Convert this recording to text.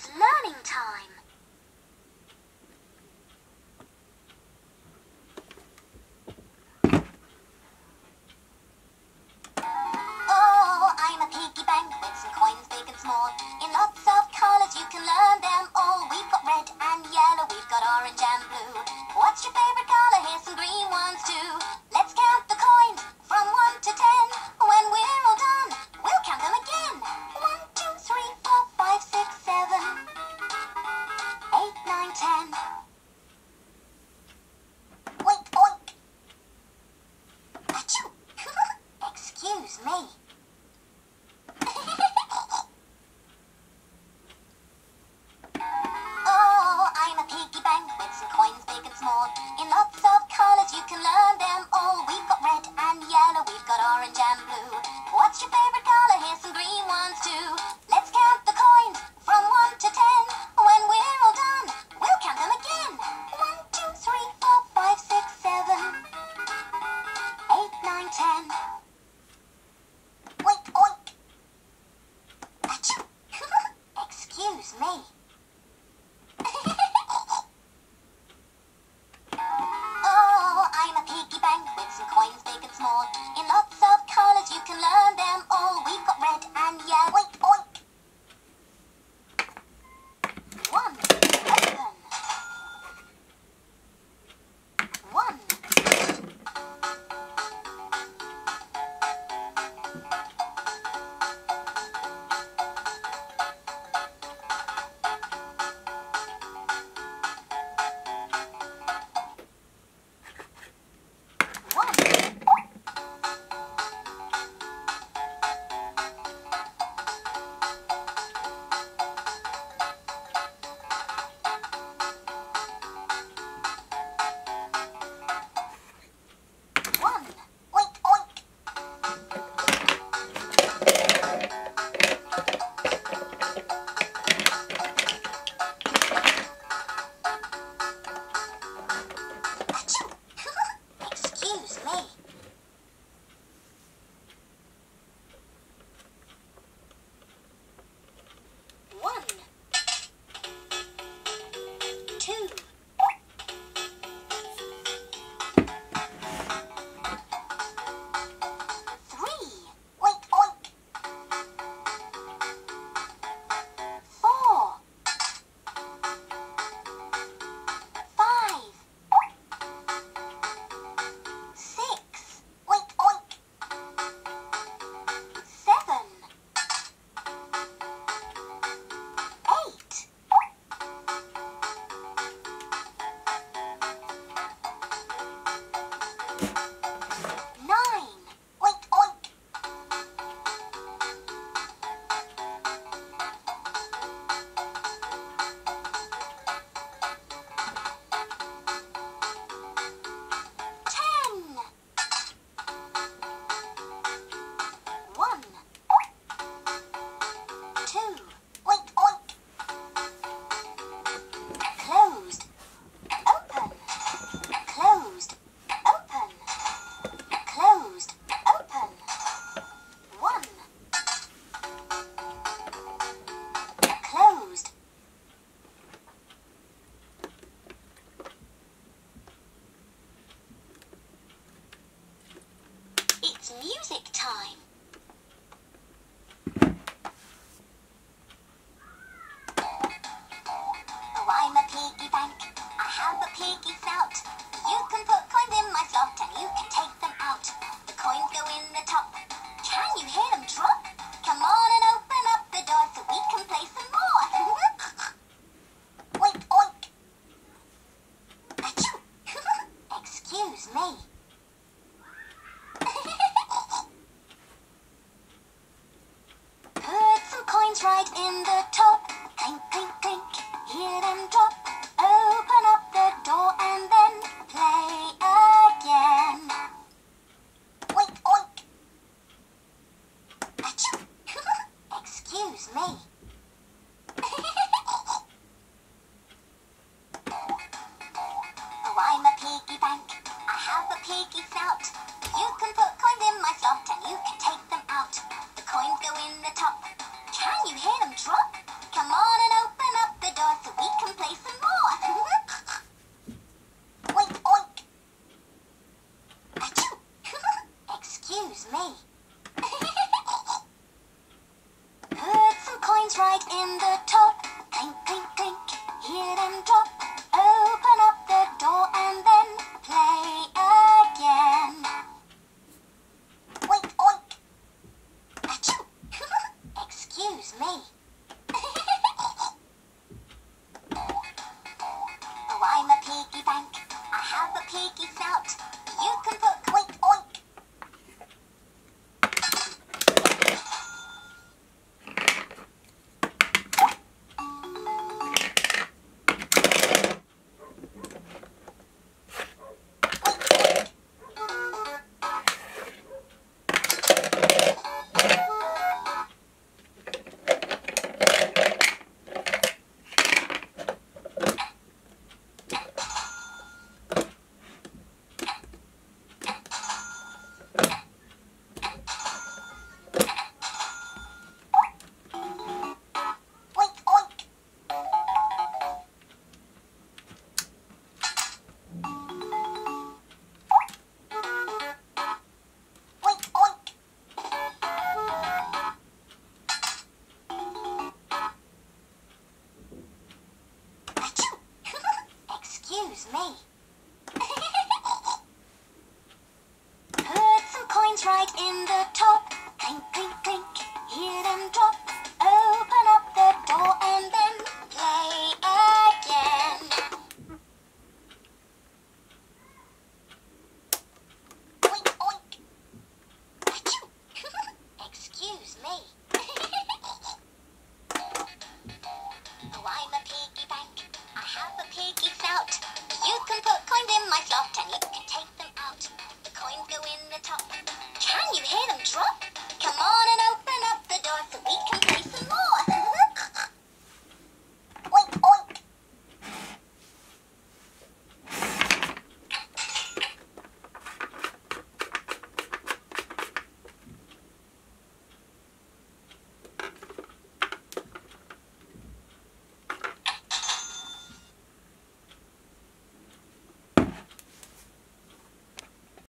It's learning time. Oh, I'm a piggy bank with some coins big and small. In lots of colours you can learn them all. We've got red and yellow, we've got orange and blue. What's your favourite colour? Here's some green ones too. Let's count the coins from 1 to 10. When we're all done, we'll count them again. 1, 2, 3, 4, 5, 6, 7, 8, 9, 10. Oink, oink. Achoo. Excuse me. Oh, I'm a piggy bank with some coins big and small. In lots of colours you can learn them all. We've got red and yellow, we've got orange and blue. What's your favourite colour? Here's some green ones too. Let's count the coins from 1 to 10. When we're all done, we'll count them again. 1, 2, 3, 4, 5, 6, 7, 8, 9, 10. Oink, oink. Achoo. Excuse me. Oh, I'm a piggy bank with some coins big and small. In lots of colours you can learn them all. We've got red and yellow. Oink, oink. 1, open. 1. 1. Oink, oink. 2. Excuse me. 1, 2. 3. Oink, oink. 4. 5. 6. Oink, oink. 7. 8. 9. Oink, oink. 10. 1, 2. Oink, oink. Closed. Open. Closed. Open. Closed. Open. 1. Closed. It's music time. Oh, I'm a piggy bank. I have a piggy snout. You can put coins in my slot and you can take them out. The coins go in the top. Can you hear them drop? Come on and open up the door so we can play some more. Oink, oink. Achoo. Excuse me. piggy snout. You can put oink oink. Excuse me. Put some coins right in the top. Clink, clink, clink. Hear them drop.